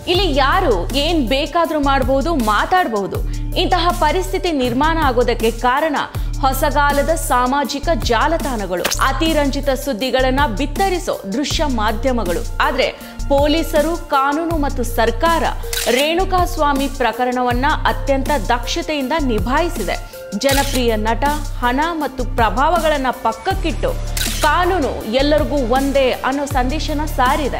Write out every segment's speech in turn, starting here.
ಇಲ್ಲಿ ಯಾರು ಏನ್ ಬೇಕಾದ್ರೂ ಮಾಡಬಹುದು, ಮಾತಾಡಬಹುದು. ಇಂತಹ ಪರಿಸ್ಥಿತಿ ನಿರ್ಮಾಣ ಆಗೋದಕ್ಕೆ ಕಾರಣ ಹೊಸಗಾಲದ ಸಾಮಾಜಿಕ ಜಾಲತಾಣಗಳು, ಅತಿರಂಜಿತ ಸುದ್ದಿಗಳನ್ನ ಬಿತ್ತರಿಸೋ ದೃಶ್ಯ ಮಾಧ್ಯಮಗಳು. ಆದ್ರೆ ಪೊಲೀಸರು, ಕಾನೂನು ಮತ್ತು ಸರ್ಕಾರ ರೇಣುಕಾಸ್ವಾಮಿ ಪ್ರಕರಣವನ್ನ ಅತ್ಯಂತ ದಕ್ಷತೆಯಿಂದ ನಿಭಾಯಿಸಿದೆ. ಜನಪ್ರಿಯ ನಟ, ಹಣ ಮತ್ತು ಪ್ರಭಾವಗಳನ್ನ ಪಕ್ಕಕ್ಕಿಟ್ಟು ಕಾನೂನು ಎಲ್ಲರಿಗೂ ಒಂದೇ ಅನ್ನೋ ಸಂದೇಶನ ಸಾರಿದೆ.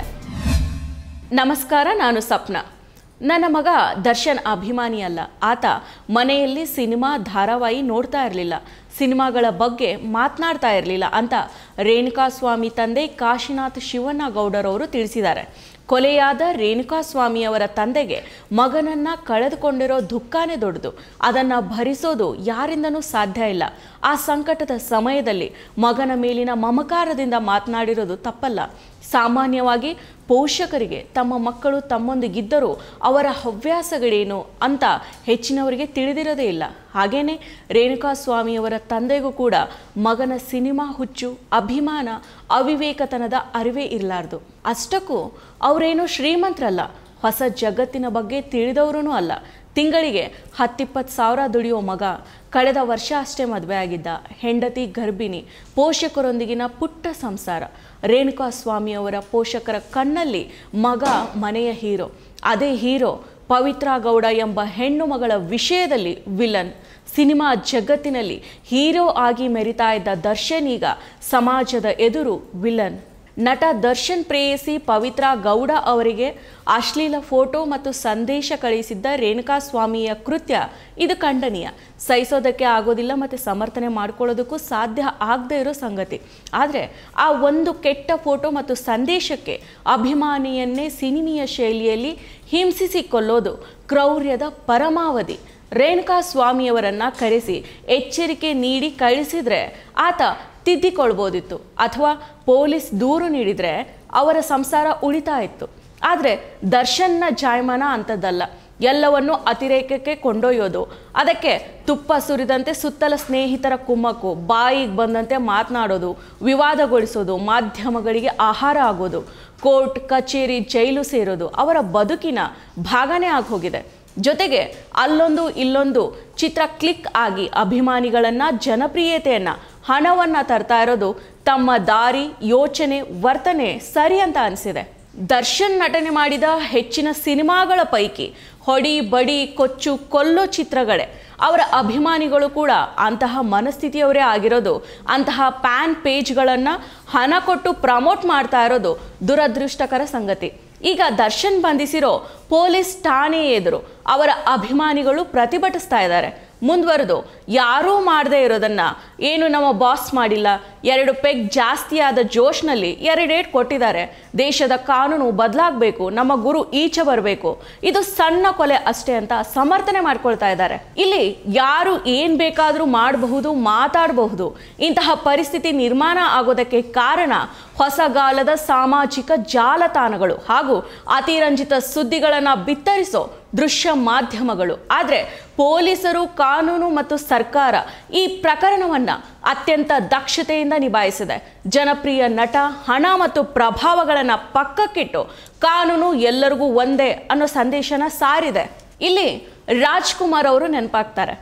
ನಮಸ್ಕಾರ, ನಾನು ಸಪ್ನ. ನನ್ನ ಮಗ ದರ್ಶನ್ ಅಭಿಮಾನಿ ಅಲ್ಲ. ಆತ ಮನೆಯಲ್ಲಿ ಸಿನಿಮಾ, ಧಾರಾವಾಹಿ ನೋಡ್ತಾ ಇರಲಿಲ್ಲ, ಸಿನಿಮಾಗಳ ಬಗ್ಗೆ ಮಾತನಾಡ್ತಾ ಇರಲಿಲ್ಲ ಅಂತ ರೇಣುಕಾಸ್ವಾಮಿ ತಂದೆ ಕಾಶಿನಾಥ್ ಶಿವಣ್ಣಗೌಡರವರು ತಿಳಿಸಿದ್ದಾರೆ. ಕೊಲೆಯಾದ ರೇಣುಕಾಸ್ವಾಮಿಯವರ ತಂದೆಗೆ ಮಗನನ್ನ ಕಳೆದುಕೊಂಡಿರೋ ದುಃಖನೇ ದೊಡ್ಡದು. ಅದನ್ನು ಭರಿಸೋದು ಯಾರಿಂದನೂ ಸಾಧ್ಯ ಇಲ್ಲ. ಆ ಸಂಕಟದ ಸಮಯದಲ್ಲಿ ಮಗನ ಮೇಲಿನ ಮಮಕಾರದಿಂದ ಮಾತನಾಡಿರೋದು ತಪ್ಪಲ್ಲ. ಸಾಮಾನ್ಯವಾಗಿ ಪೋಷಕರಿಗೆ ತಮ್ಮ ಮಕ್ಕಳು ತಮ್ಮೊಂದಿಗಿದ್ದರೂ ಅವರ ಹವ್ಯಾಸಗಳೇನು ಅಂತ ಹೆಚ್ಚಿನವರಿಗೆ ತಿಳಿದಿರೋದೇ ಇಲ್ಲ. ಹಾಗೇನೆ ರೇಣುಕಾಸ್ವಾಮಿಯವರ ತಂದೆಗೂ ಕೂಡ ಮಗನ ಸಿನಿಮಾ ಹುಚ್ಚು, ಅಭಿಮಾನ, ಅವಿವೇಕತನದ ಅರಿವೇ ಇರಲಾರ್ದು. ಅಷ್ಟಕ್ಕೂ ಅವರೇನು ಶ್ರೀಮಂತರಲ್ಲ, ಹೊಸ ಜಗತ್ತಿನ ಬಗ್ಗೆ ತಿಳಿದವರೂ ಅಲ್ಲ. ತಿಂಗಳಿಗೆ 10-20 ಸಾವಿರ ದುಡಿಯೋ ಮಗ, ಕಳೆದ ವರ್ಷ ಅಷ್ಟೇ ಮದುವೆ ಆಗಿದ್ದ, ಹೆಂಡತಿ ಗರ್ಭಿಣಿ, ಪೋಷಕರೊಂದಿಗಿನ ಪುಟ್ಟ ಸಂಸಾರ. ರೇಣುಕಾಸ್ವಾಮಿಯವರ ಪೋಷಕರ ಕಣ್ಣಲ್ಲಿ ಮಗ ಮನೆಯ ಹೀರೋ. ಅದೇ ಹೀರೋ ಪವಿತ್ರ ಗೌಡ ಎಂಬ ಹೆಣ್ಣು ಮಗಳ ವಿಷಯದಲ್ಲಿ ವಿಲನ್. ಸಿನಿಮಾ ಜಗತ್ತಿನಲ್ಲಿ ಹೀರೋ ಆಗಿ ಮೆರಿತಾ ಇದ್ದ ದರ್ಶನ್ ಈಗ ಸಮಾಜದ ಎದುರು ವಿಲನ್. ನಟ ದರ್ಶನ್ ಪ್ರೇಯಸಿ ಪವಿತ್ರ ಗೌಡ ಅವರಿಗೆ ಅಶ್ಲೀಲ ಫೋಟೋ ಮತ್ತು ಸಂದೇಶ ಕಳುಹಿಸಿದ್ದ ರೇಣುಕಾಸ್ವಾಮಿಯ ಕೃತ್ಯ ಇದು ಖಂಡನೀಯ. ಸಹಿಸೋದಕ್ಕೆ ಆಗೋದಿಲ್ಲ ಮತ್ತು ಸಮರ್ಥನೆ ಮಾಡ್ಕೊಳ್ಳೋದಕ್ಕೂ ಸಾಧ್ಯ ಆಗದೇ ಇರೋ ಸಂಗತಿ. ಆದರೆ ಆ ಒಂದು ಕೆಟ್ಟ ಫೋಟೋ ಮತ್ತು ಸಂದೇಶಕ್ಕೆ ಅಭಿಮಾನಿಯನ್ನೇ ಸಿನಿಮೀಯ ಶೈಲಿಯಲ್ಲಿ ಹಿಂಸಿಸಿ ಕೊಲ್ಲೋದು ಕ್ರೌರ್ಯದ ಪರಮಾವಧಿ. ರೇಣುಕಾಸ್ವಾಮಿಯವರನ್ನ ಕರೆಸಿ ಎಚ್ಚರಿಕೆ ನೀಡಿ ಕಳಿಸಿದ್ರೆ ಆತ ತಿದ್ದಿಕೊಳ್ಬೋದಿತ್ತು, ಅಥವಾ ಪೊಲೀಸ್ ದೂರು ನೀಡಿದರೆ ಅವರ ಸಂಸಾರ ಉಳಿತಾ ಇತ್ತು. ಆದರೆ ದರ್ಶನ್ನ ಜಾಯಮಾನ ಅಂಥದ್ದಲ್ಲ. ಎಲ್ಲವನ್ನು ಅತಿರೇಕಕ್ಕೆ ಕೊಂಡೊಯ್ಯೋದು, ಅದಕ್ಕೆ ತುಪ್ಪ ಸುರಿದಂತೆ ಸುತ್ತಲ ಸ್ನೇಹಿತರ ಕುಮ್ಮಕ್ಕು, ಬಾಯಿಗೆ ಬಂದಂತೆ ಮಾತನಾಡೋದು, ವಿವಾದಗೊಳಿಸೋದು, ಮಾಧ್ಯಮಗಳಿಗೆ ಆಹಾರ ಆಗೋದು, ಕೋರ್ಟ್, ಕಚೇರಿ, ಜೈಲು ಸೇರೋದು ಅವರ ಬದುಕಿನ ಭಾಗನೇ ಆಗೋಗಿದೆ. ಜೊತೆಗೆ ಅಲ್ಲೊಂದು ಇಲ್ಲೊಂದು ಚಿತ್ರ ಕ್ಲಿಕ್ ಆಗಿ ಅಭಿಮಾನಿಗಳನ್ನ, ಜನಪ್ರಿಯತೆಯನ್ನ, ಹಣವನ್ನ ತರ್ತಾ ಇರೋದು ತಮ್ಮ ದಾರಿ, ಯೋಚನೆ, ವರ್ತನೆ ಸರಿ ಅಂತ ಅನಿಸಿದೆ. ದರ್ಶನ್ ನಟನೆ ಮಾಡಿದ ಹೆಚ್ಚಿನ ಸಿನಿಮಾಗಳ ಪೈಕಿ ಹೊಡಿ ಬಡಿ ಕೊಚ್ಚು ಕೊಲ್ಲೋ ಚಿತ್ರಗಳೇ. ಅವರ ಅಭಿಮಾನಿಗಳು ಕೂಡ ಅಂತಹ ಮನಸ್ಥಿತಿಯವರೇ ಆಗಿರೋದು. ಅಂತಹ ಪ್ಯಾನ್ ಪೇಜ್ಗಳನ್ನು ಹಣ ಕೊಟ್ಟು ಪ್ರಮೋಟ್ ಮಾಡ್ತಾ ಇರೋದು ದುರದೃಷ್ಟಕರ ಸಂಗತಿ. ಈಗ ದರ್ಶನ್ ಬಂಧಿಸಿರೋ ಪೊಲೀಸ್ ಠಾಣೆ ಎದುರು ಅವರ ಅಭಿಮಾನಿಗಳು ಪ್ರತಿಭಟಿಸ್ತಾ ಇದ್ದಾರೆ. ಮುಂದುವರೆದು ಯಾರೂ ಮಾಡದೇ ಇರೋದನ್ನ, ಏನು ನಮ್ಮ ಬಾಸ್ ಮಾಡಿಲ್ಲ, 2 ಪೆಗ್ ಜಾಸ್ತಿ ಆದ ಜೋಶ್ನಲ್ಲಿ 2 ಏಟ್ ಕೊಟ್ಟಿದ್ದಾರೆ, ದೇಶದ ಕಾನೂನು ಬದಲಾಗಬೇಕು, ನಮ್ಮ ಗುರು ಈಚೆ ಬರಬೇಕು, ಇದು ಸಣ್ಣ ಕೊಲೆ ಅಷ್ಟೇ ಅಂತ ಸಮರ್ಥನೆ ಮಾಡ್ಕೊಳ್ತಾ ಇದ್ದಾರೆ. ಇಲ್ಲಿ ಯಾರು ಏನ್ ಬೇಕಾದರೂ ಮಾಡಬಹುದು, ಮಾತಾಡಬಹುದು. ಇಂತಹ ಪರಿಸ್ಥಿತಿ ನಿರ್ಮಾಣ ಆಗೋದಕ್ಕೆ ಕಾರಣ ಹೊಸಗಾಲದ ಸಾಮಾಜಿಕ ಜಾಲತಾಣಗಳು ಹಾಗೂ ಅತಿರಂಜಿತ ಸುದ್ದಿಗಳನ್ನು ಬಿತ್ತರಿಸೋ ದೃಶ್ಯ ಮಾಧ್ಯಮಗಳು. ಆದರೆ ಪೊಲೀಸರು, ಕಾನೂನು ಮತ್ತು ಸರ್ಕಾರ ಈ ಪ್ರಕರಣವನ್ನ ಅತ್ಯಂತ ದಕ್ಷತೆಯಿಂದ ನಿಭಾಯಿಸಿದೆ. ಜನಪ್ರಿಯ ನಟ, ಹಣ ಮತ್ತು ಪ್ರಭಾವಗಳನ್ನು ಪಕ್ಕಕ್ಕಿಟ್ಟು ಕಾನೂನು ಎಲ್ಲರಿಗೂ ಒಂದೇ ಅನ್ನೋ ಸಂದೇಶನ ಸಾರಿದೆ. ಇಲ್ಲಿ ರಾಜ್ಕುಮಾರ್ ಅವರು ನೆನಪಾಗ್ತಾರೆ.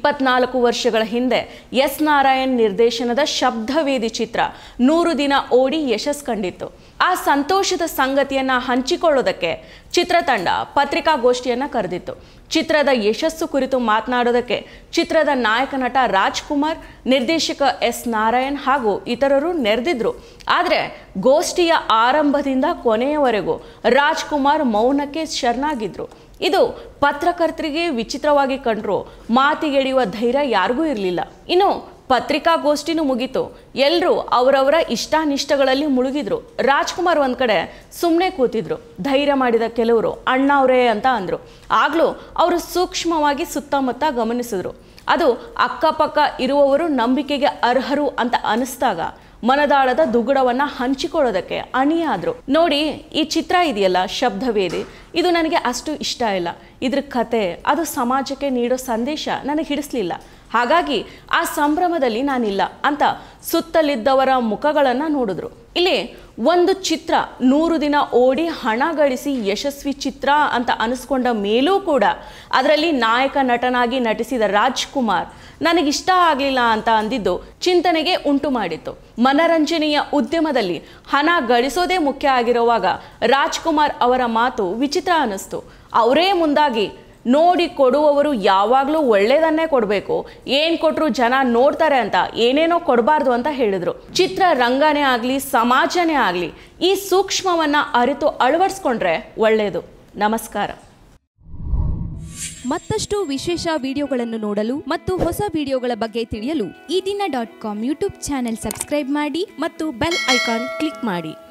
24 ವರ್ಷಗಳ ಹಿಂದೆ ಎಸ್ ನಾರಾಯಣ್ ನಿರ್ದೇಶನದ ಶಬ್ದವೇದಿ ಚಿತ್ರ 100 ದಿನ ಓಡಿ ಯಶಸ್ಸು ಕಂಡಿತ್ತು. ಆ ಸಂತೋಷದ ಸಂಗತಿಯನ್ನು ಹಂಚಿಕೊಳ್ಳೋದಕ್ಕೆ ಚಿತ್ರತಂಡ ಪತ್ರಿಕಾಗೋಷ್ಠಿಯನ್ನು ಕರೆದಿತ್ತು. ಚಿತ್ರದ ಯಶಸ್ಸು ಕುರಿತು ಮಾತನಾಡೋದಕ್ಕೆ ಚಿತ್ರದ ನಾಯಕ ನಟ ರಾಜ್ಕುಮಾರ್, ನಿರ್ದೇಶಕ ಎಸ್ ನಾರಾಯಣ್ ಹಾಗೂ ಇತರರು ನೆರೆದಿದ್ರು. ಆದರೆ ಗೋಷ್ಠಿಯ ಆರಂಭದಿಂದ ಕೊನೆಯವರೆಗೂ ರಾಜ್ಕುಮಾರ್ ಮೌನಕ್ಕೆ ಶರಣಾಗಿದ್ರು. ಇದು ಪತ್ರಕರ್ತರಿಗೆ ವಿಚಿತ್ರವಾಗಿ ಕಂಡ್ರು. ಮಾತಿಗೆಳೆಯುವ ಧೈರ್ಯ ಯಾರಿಗೂ ಇರಲಿಲ್ಲ. ಇನ್ನು ಪತ್ರಿಕಾಗೋಷ್ಠಿನೂ ಮುಗೀತು. ಎಲ್ಲರೂ ಅವರವರ ಇಷ್ಟಾನಿಷ್ಟಗಳಲ್ಲಿ ಮುಳುಗಿದ್ರು. ರಾಜ್ಕುಮಾರ್ ಒಂದ್ ಕಡೆ ಸುಮ್ಮನೆ ಕೂತಿದ್ರು. ಧೈರ್ಯ ಮಾಡಿದ ಕೆಲವರು ಅಣ್ಣವ್ರೇ ಅಂತ ಅಂದ್ರು. ಆಗ್ಲೂ ಅವರು ಸೂಕ್ಷ್ಮವಾಗಿ ಸುತ್ತಮುತ್ತ ಗಮನಿಸಿದ್ರು. ಅದು ಅಕ್ಕಪಕ್ಕ ಇರುವವರು ನಂಬಿಕೆಗೆ ಅರ್ಹರು ಅಂತ ಅನಿಸ್ದಾಗ ಮನದಾಳದ ದುಗುಡವನ್ನ ಹಂಚಿಕೊಳ್ಳೋದಕ್ಕೆ ಅಣಿಯಾದ್ರು. ನೋಡಿ, ಈ ಚಿತ್ರ ಇದೆಯಲ್ಲ ಶಬ್ದವೇದಿ, ಇದು ನನಗೆ ಅಷ್ಟು ಇಷ್ಟ ಇಲ್ಲ. ಇದ್ರ ಕತೆ, ಅದು ಸಮಾಜಕ್ಕೆ ನೀಡೋ ಸಂದೇಶ ನನಗೆ ಹಿಡಿಸ್ಲಿಲ್ಲ. ಹಾಗಾಗಿ ಆ ಸಂಭ್ರಮದಲ್ಲಿ ನಾನಿಲ್ಲ ಅಂತ ಸುತ್ತಲಿದ್ದವರ ಮುಖಗಳನ್ನು ನೋಡಿದ್ರು. ಇಲ್ಲಿ ಒಂದು ಚಿತ್ರ 100 ದಿನ ಓಡಿ ಹಣ ಗಳಿಸಿ ಯಶಸ್ವಿ ಚಿತ್ರ ಅಂತ ಅನಿಸ್ಕೊಂಡ ಮೇಲೂ ಕೂಡ ಅದರಲ್ಲಿ ನಾಯಕ ನಟನಾಗಿ ನಟಿಸಿದ ರಾಜ್ಕುಮಾರ್ ನನಗಿಷ್ಟ ಆಗಲಿಲ್ಲ ಅಂತ ಅಂದಿದ್ದು ಚಿಂತನೆಗೆ ಉಂಟು ಮಾಡಿತ್ತು. ಮನರಂಜನೆಯ ಉದ್ಯಮದಲ್ಲಿ ಹಣ ಗಳಿಸೋದೇ ಮುಖ್ಯ ಆಗಿರುವಾಗ ರಾಜ್ಕುಮಾರ್ ಅವರ ಮಾತು ವಿಚಿತ್ರ ಅನ್ನಿಸ್ತು. ಅವರೇ ಮುಂದಾಗಿ ನೋಡಿ ಕೊಡುವವರು ಯಾವಾಗಲೂ ಒಳ್ಳೆಯದನ್ನೇ ಕೊಡಬೇಕು, ಏನು ಕೊಟ್ಟರು ಜನ ನೋಡ್ತಾರೆ ಅಂತ ಏನೇನೋ ಕೊಡಬಾರ್ದು ಅಂತ ಹೇಳಿದರು. ಚಿತ್ರ ರಂಗನೇ ಆಗಲಿ ಸಮಾಜನೇ ಆಗಲಿ ಈ ಸೂಕ್ಷ್ಮವನ್ನು ಅರಿತು ಅಳವಡಿಸ್ಕೊಂಡ್ರೆ ಒಳ್ಳೆಯದು. ನಮಸ್ಕಾರ. ಮತ್ತಷ್ಟು ವಿಶೇಷ ವಿಡಿಯೋಗಳನ್ನು ನೋಡಲು ಮತ್ತು ಹೊಸ ವಿಡಿಯೋಗಳ ಬಗ್ಗೆ ತಿಳಿಯಲು ಈ ದಿನ .com ಯೂಟ್ಯೂಬ್ ಚಾನೆಲ್ ಸಬ್ಸ್ಕ್ರೈಬ್ ಮಾಡಿ ಮತ್ತು ಬೆಲ್ ಐಕಾನ್ ಕ್ಲಿಕ್ ಮಾಡಿ.